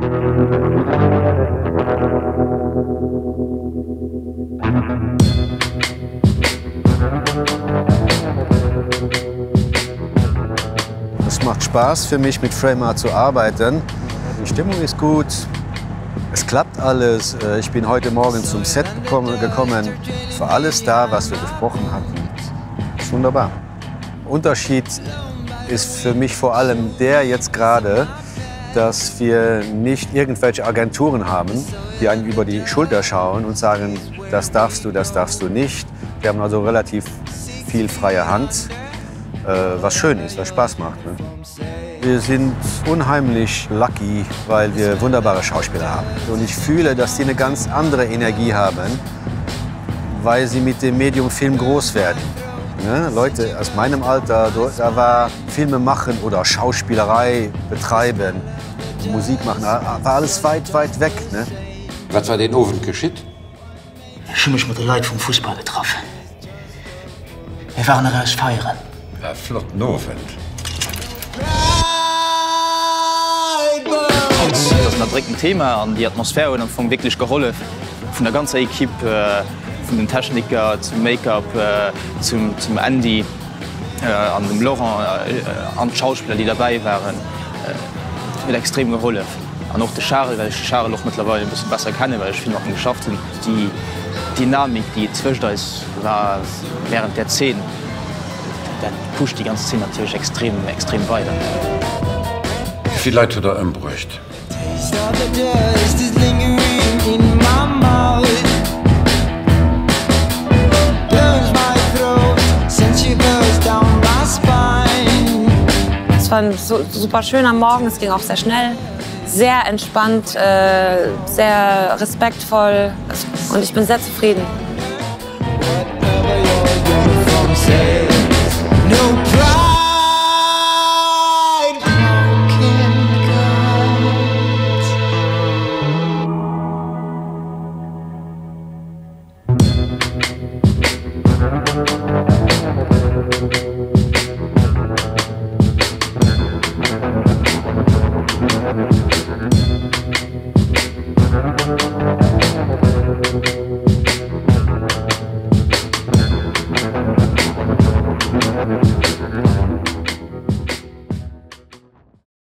Es macht Spaß für mich, mit Framer zu arbeiten. Die Stimmung ist gut, es klappt alles. Ich bin heute Morgen zum Set gekommen. Es war alles da, was wir besprochen hatten. Das ist wunderbar. Unterschied ist für mich vor allem der jetzt gerade, dass wir nicht irgendwelche Agenturen haben, die einem über die Schulter schauen und sagen, das darfst du nicht. Wir haben also relativ viel freie Hand, was schön ist, was Spaß macht. Ne? Wir sind unheimlich lucky, weil wir wunderbare Schauspieler haben. Und ich fühle, dass sie eine ganz andere Energie haben, weil sie mit dem Medium Film groß werden. Ne? Leute aus meinem Alter, da war Filme machen oder Schauspielerei betreiben, Musik machen, war alles weit, weit weg. Ne? Was war den Ofen geschieht? Ich habe mich mit den Leuten vom Fußball getroffen. Wir waren raus feiern. Ja, flotten Ofen. Das ist natürlich ein Thema an die Atmosphäre und von wirklich geholfen. Von der ganzen Equipe, von den Techniker zum Make-up, zum Andy, an dem Laurent, an die Schauspieler, die dabei waren. Wird extrem geholfen. Und auch der Charles, weil ich Charles auch mittlerweile ein bisschen besser kenne, weil ich viel noch geschafft habe. Die Dynamik, die zwischen uns war während der Szene, der pusht die ganze Szene natürlich extrem weiter. Wie viele Leute da umbräucht? Es war ein super schöner Morgen, es ging auch sehr schnell, sehr entspannt, sehr respektvoll und ich bin sehr zufrieden.